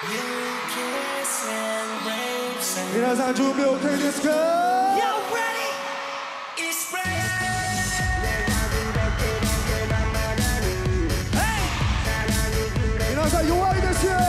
皆さん準備 OK ですか？ 皆さん弱いですよ。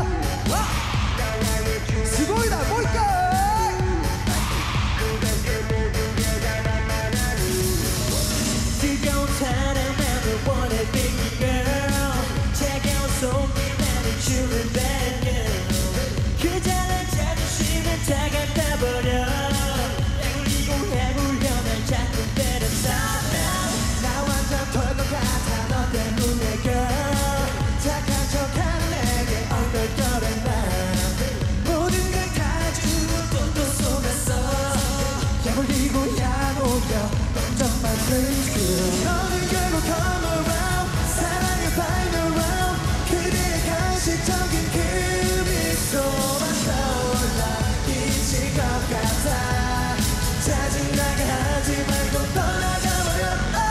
すごいな、もう一回。너는 결국 come around 사랑의 find around 그대의 간식적인 그 미소만 떠올라 잊을 것 같아 짜증나게 하지 말고 떠나가버려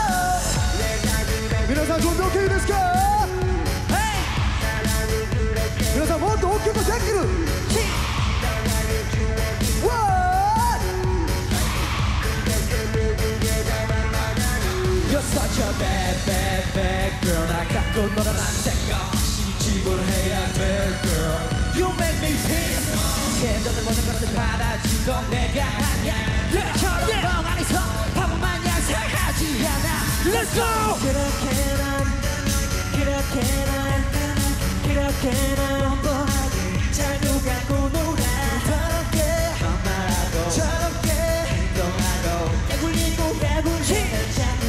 皆さん準備 OK ですか？皆さんもっと大きくできる。You're such a bad, bad, bad girl 날 갖고 놀아난 생각 없이 집을 해야 돼 girl You make me feel 캔들을 모든 것을 받아주던 내가 아니야 너처럼 멍 안에서 바보만 양상하지 않아 Let's go! 그렇게 난 뻔뻔하게 잘 녹아고 놀아 더럽게 말하고 저렇게 행동하고 깨굴리고 해보지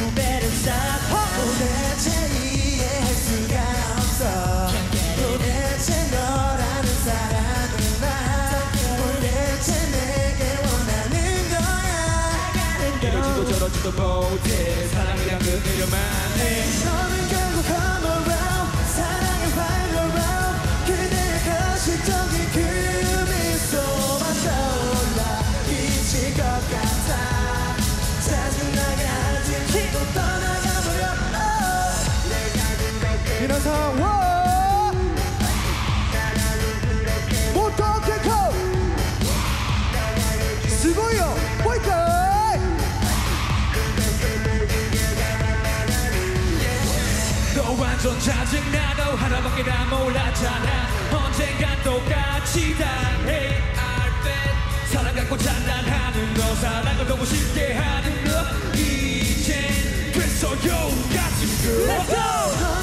도대체 이해할 수가 없어 도대체 너라는 사람은 나 도대체 내게 원하는 거야 이러지도 저러지도 못해 사랑이란 그 이름만 해 너는 결국 come around 사랑의 find around 그대의 가식적인 그 미소만 떠올라 잊을 것 같아 짜증나게 하지 말고 떠나가버려 皆さんはもっと大きくすごいよもう一回너 완전 짜증나도 하나밖에 다 몰랐잖아 언젠간 똑같이 다 Hey I bet 사랑 갖고 장난하는 너 사랑을 너무 쉽게 하는 너 이젠 됐어 요 같은 거 Let's go!